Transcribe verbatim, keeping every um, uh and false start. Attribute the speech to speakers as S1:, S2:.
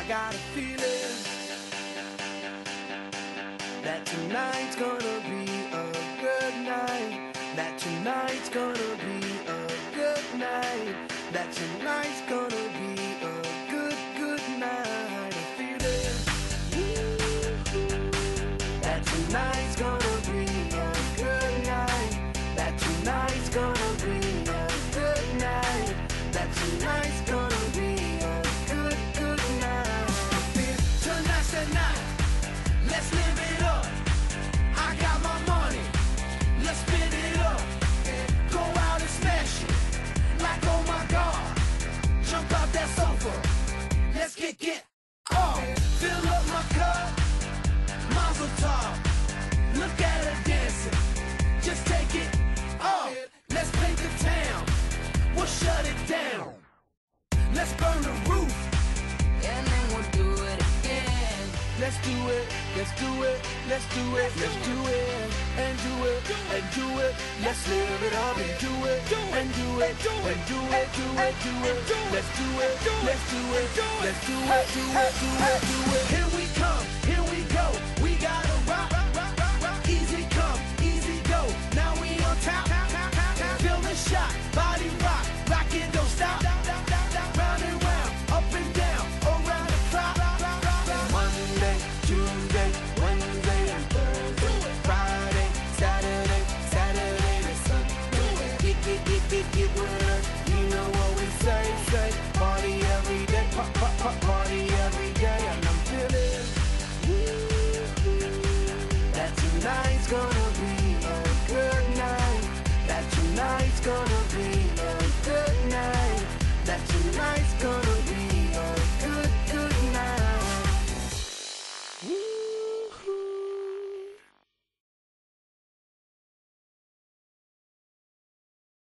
S1: got a feeling that tonight's gonna be a good night. That tonight's gonna be a good night. That tonight's gonna be a good, good night. I feel it. That tonight's gonna be a good night. That tonight's gonna be a good night. That tonight's gonna be a good, good night. I feel tonight's the night. Let's live it up. I got my money. Let's spin it up. Go out and smash it. Like oh my God. Jump out that sofa. Let's get get off. Fill up my cup. Mazel tov. Look at her dancing. Just take it off. Let's paint the town. We'll shut it down. Let's burn the roof. And then we'll do it again. Let's do it. Let's do it. Let's do it. Let's do it. And do it. And do it. Let's live it up and do it. And do it. And do it. Do it. Do it. Let's do it. Let's do it. Let's do it. Do it. Do it. Do it. Here we come.